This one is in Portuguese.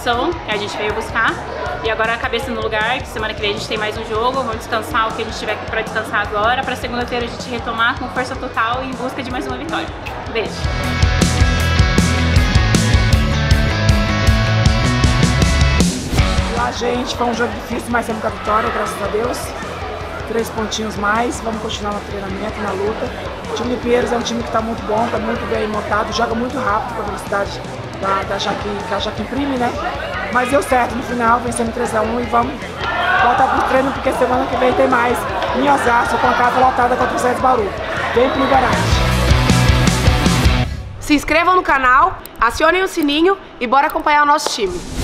motivação que a gente veio buscar. E agora a cabeça no lugar, que semana que vem a gente tem mais um jogo, vamos descansar o que a gente tiver pra descansar agora, pra segunda-feira a gente retomar com força total e em busca de mais uma vitória. Beijo! Olá, gente, foi um jogo difícil, mas temos a vitória, graças a Deus. 3 pontinhos mais, vamos continuar no treinamento, na luta. O time de Pinheiros é um time que está muito bom, está muito bem montado, joga muito rápido com a velocidade que a Jaque imprime, né? Mas deu certo no final, vencendo 3-1 e vamos voltar pro treino, porque semana que vem tem mais em Osasco com a casa lotada contra o César Bauru. Vem pro Garage. Se inscrevam no canal, acionem o sininho e bora acompanhar o nosso time.